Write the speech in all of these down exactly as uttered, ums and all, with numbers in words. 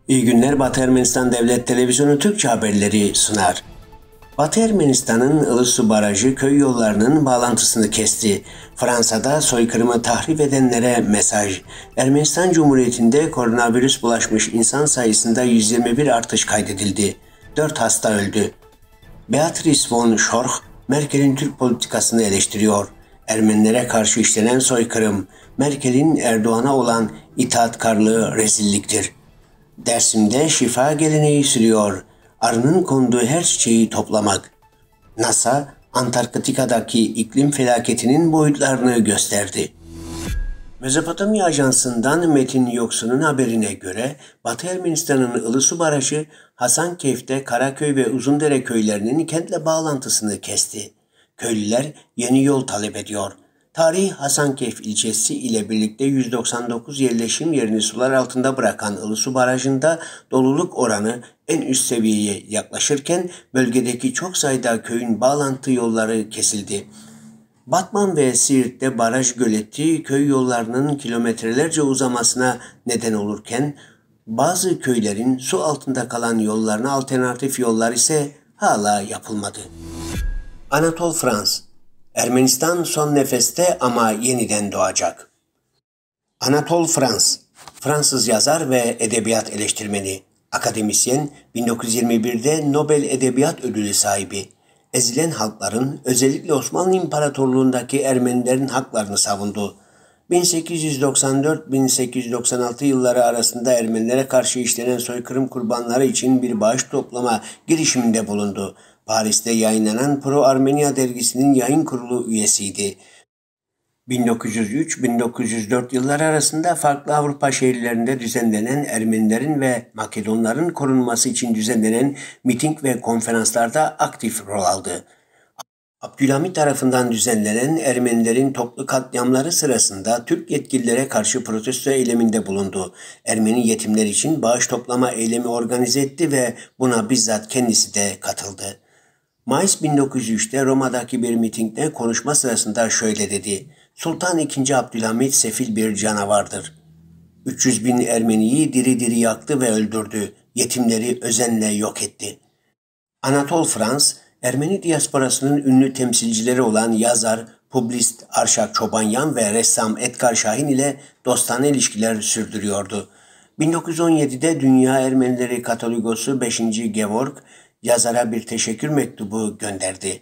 İyi günler, Batı Ermenistan Devlet Televizyonu Türkçe haberleri sunar. Batı Ermenistan'ın Ilısu Barajı köy yollarının bağlantısını kesti. Fransa'da soykırımı tahrip edenlere mesaj. Ermenistan Cumhuriyeti'nde koronavirüs bulaşmış insan sayısında yüz yirmi bir artış kaydedildi. dört hasta öldü. Beatrice von Schorch, Merkel'in Türk politikasını eleştiriyor. Ermenilere karşı işlenen soykırım, Merkel'in Erdoğan'a olan itaatkarlığı rezilliktir. Dersim'de şifa geleneği sürüyor. Arının konduğu her çiçeği toplamak. NASA, Antarktika'daki iklim felaketinin boyutlarını gösterdi. Mezopotamya Ajansı'ndan Metin Yoksun'un haberine göre Batı Ermenistan'ın Ilısu Barajı, Hasankeyf'te Karaköy ve Uzundere köylerinin kentle bağlantısını kesti. Köylüler yeni yol talep ediyor. Tarihi Hasankeyf ilçesi ile birlikte yüz doksan dokuz yerleşim yerini sular altında bırakan Ilısu Barajı'nda doluluk oranı en üst seviyeye yaklaşırken bölgedeki çok sayıda köyün bağlantı yolları kesildi. Batman ve Siirt'te baraj göleti köy yollarının kilometrelerce uzamasına neden olurken bazı köylerin su altında kalan yollarına alternatif yollar ise hala yapılmadı. Anatole France, Ermenistan son nefeste ama yeniden doğacak. Anatole France, Fransız yazar ve edebiyat eleştirmeni, akademisyen, bin dokuz yüz yirmi birde Nobel Edebiyat Ödülü sahibi. Ezilen halkların, özellikle Osmanlı İmparatorluğundaki Ermenilerin haklarını savundu. bin sekiz yüz doksan dört bin sekiz yüz doksan altı yılları arasında Ermenilere karşı işlenen soykırım kurbanları için bir bağış toplama girişiminde bulundu. Paris'te yayınlanan Pro Armenia dergisinin yayın kurulu üyesiydi. bin dokuz yüz üç bin dokuz yüz dört yılları arasında farklı Avrupa şehirlerinde düzenlenen Ermenilerin ve Makedonların korunması için düzenlenen miting ve konferanslarda aktif rol aldı. Abdülhamit tarafından düzenlenen Ermenilerin toplu katliamları sırasında Türk yetkililere karşı protesto eyleminde bulundu. Ermeni yetimler için bağış toplama eylemi organize etti ve buna bizzat kendisi de katıldı. Mayıs bin dokuz yüz üçte Roma'daki bir mitingde konuşma sırasında şöyle dedi: Sultan ikinci. Abdülhamit sefil bir canavardır. üç yüz bin Ermeniyi diri diri yaktı ve öldürdü. Yetimleri özenle yok etti. Anatole France, Ermeni diasporasının ünlü temsilcileri olan yazar, publist Arşak Çobanyan ve ressam Edgar Şahin ile dostane ilişkiler sürdürüyordu. bin dokuz yüz on yedide Dünya Ermenileri Katoligosu beşinci. Georg, yazara bir teşekkür mektubu gönderdi.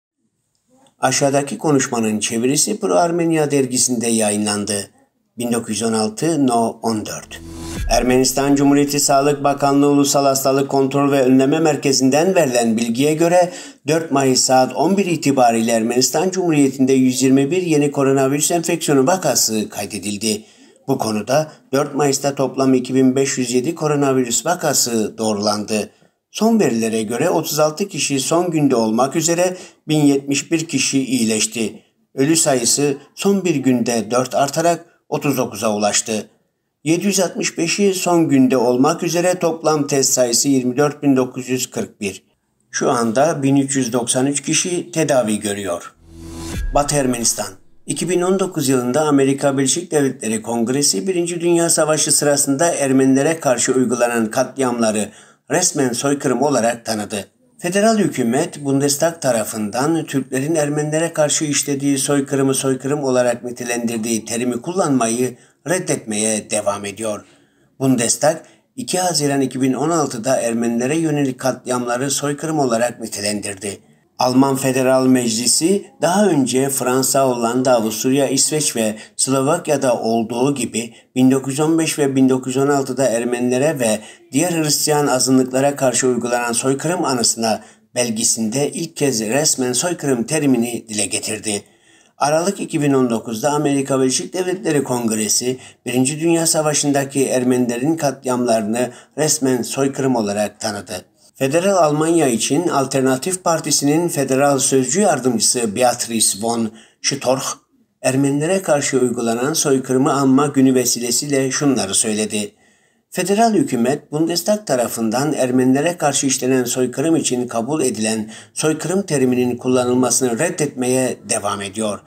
Aşağıdaki konuşmanın çevirisi Pro Armenia dergisinde yayınlandı. bin dokuz yüz on altı No on dört. Ermenistan Cumhuriyeti Sağlık Bakanlığı Ulusal Hastalık Kontrol ve Önleme Merkezi'nden verilen bilgiye göre dört Mayıs saat on bir itibariyle Ermenistan Cumhuriyeti'nde yüz yirmi bir yeni koronavirüs enfeksiyonu vakası kaydedildi. Bu konuda dört Mayıs'ta toplam iki bin beş yüz yedi koronavirüs vakası doğrulandı. Son verilere göre otuz altı kişi son günde olmak üzere bin yetmiş bir kişi iyileşti. Ölü sayısı son bir günde dört artarak otuz dokuza ulaştı. yedi yüz altmış beşi son günde olmak üzere toplam test sayısı yirmi dört bin dokuz yüz kırk bir. Şu anda bin üç yüz doksan üç kişi tedavi görüyor. Batı Ermenistan, iki bin on dokuz yılında Amerika Birleşik Devletleri Kongresi Birinci Dünya Savaşı sırasında Ermenilere karşı uygulanan katliamları resmen soykırım olarak tanıdı. Federal hükümet Bundestag tarafından Türklerin Ermenilere karşı işlediği soykırımı soykırım olarak nitelendirdiği terimi kullanmayı reddetmeye devam ediyor. Bundestag iki Haziran iki bin on altıda Ermenilere yönelik katliamları soykırım olarak nitelendirdi. Alman Federal Meclisi daha önce Fransa, Hollanda, Avusturya, İsveç ve Slovakya'da olduğu gibi bin dokuz yüz on beş ve bin dokuz yüz on altıda Ermenilere ve diğer Hristiyan azınlıklara karşı uygulanan soykırım anısına belgesinde ilk kez resmen soykırım terimini dile getirdi. Aralık iki bin on dokuzda Amerika Birleşik Devletleri Kongresi, Birinci Dünya Savaşı'ndaki Ermenilerin katliamlarını resmen soykırım olarak tanıdı. Federal Almanya için Alternatif Partisi'nin federal sözcü yardımcısı Beatrice von Schorch, Ermenilere karşı uygulanan soykırımı anma günü vesilesiyle şunları söyledi. Federal hükümet, Bundestag tarafından Ermenilere karşı işlenen soykırım için kabul edilen soykırım teriminin kullanılmasını reddetmeye devam ediyor.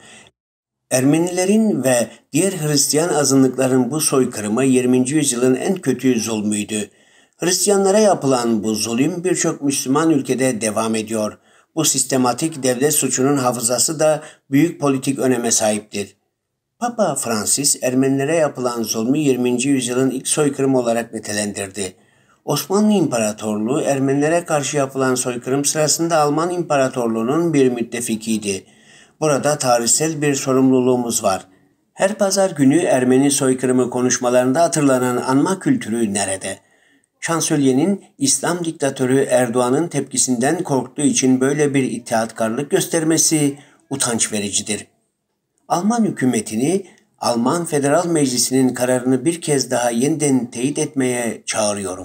Ermenilerin ve diğer Hristiyan azınlıkların bu soykırımı yirminci yüzyılın en kötü zulmüydü. Hristiyanlara yapılan bu zulüm birçok Müslüman ülkede devam ediyor. Bu sistematik devlet suçunun hafızası da büyük politik öneme sahiptir. Papa Francis, Ermenilere yapılan zulmü yirminci yüzyılın ilk soykırımı olarak nitelendirdi. Osmanlı İmparatorluğu, Ermenilere karşı yapılan soykırım sırasında Alman İmparatorluğu'nun bir müttefikiydi. Burada tarihsel bir sorumluluğumuz var. Her pazar günü Ermeni soykırımı konuşmalarında hatırlanan anma kültürü nerede? Şansölyenin İslam diktatörü Erdoğan'ın tepkisinden korktuğu için böyle bir itaatkarlık göstermesi utanç vericidir. Alman hükümetini, Alman Federal Meclisi'nin kararını bir kez daha yeniden teyit etmeye çağırıyorum.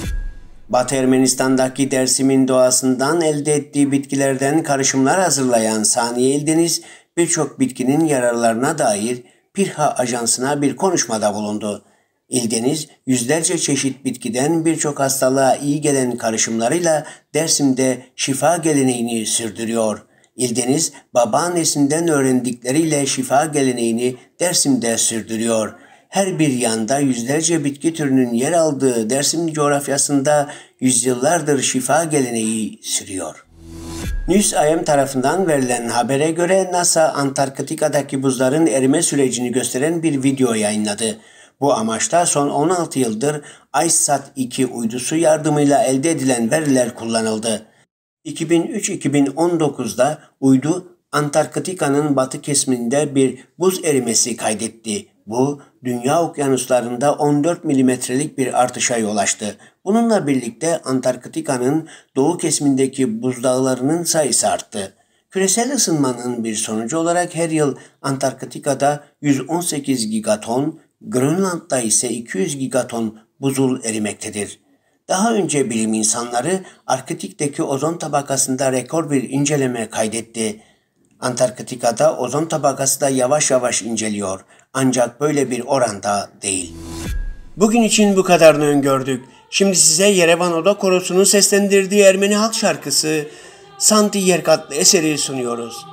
Batı Ermenistan'daki Dersim'in doğasından elde ettiği bitkilerden karışımlar hazırlayan Saniye İldeniz, birçok bitkinin yararlarına dair Pirha Ajansı'na bir konuşmada bulundu. İldeniz, yüzlerce çeşit bitkiden birçok hastalığa iyi gelen karışımlarıyla Dersim'de şifa geleneğini sürdürüyor. İldeniz, babaannesinden öğrendikleriyle şifa geleneğini Dersim'de sürdürüyor. Her bir yanda yüzlerce bitki türünün yer aldığı Dersim coğrafyasında yüzyıllardır şifa geleneği sürüyor. News I M tarafından verilen habere göre NASA, Antarktika'daki buzların erime sürecini gösteren bir video yayınladı. Bu amaçla son on altı yıldır IceSat iki uydusu yardımıyla elde edilen veriler kullanıldı. iki bin üç iki bin on dokuzda uydu Antarktika'nın batı kesiminde bir buz erimesi kaydetti. Bu, dünya okyanuslarında on dört milimetrelik bir artışa yol açtı. Bununla birlikte Antarktika'nın doğu kesimindeki buzdağlarının sayısı arttı. Küresel ısınmanın bir sonucu olarak her yıl Antarktika'da yüz on sekiz gigaton, Grönland'da ise iki yüz gigaton buzul erimektedir. Daha önce bilim insanları Arktik'teki ozon tabakasında rekor bir inceleme kaydetti. Antarktika'da ozon tabakası da yavaş yavaş inceliyor. Ancak böyle bir oranda değil. Bugün için bu kadarını öngördük. Şimdi size Yerevan Oda Korosu'nun seslendirdiği Ermeni halk şarkısı Santi Yerk adlı eseri sunuyoruz.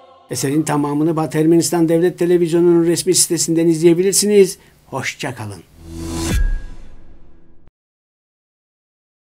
Eserin tamamını Batı Ermenistan Devlet Televizyonu'nun resmi sitesinden izleyebilirsiniz. Hoşça kalın.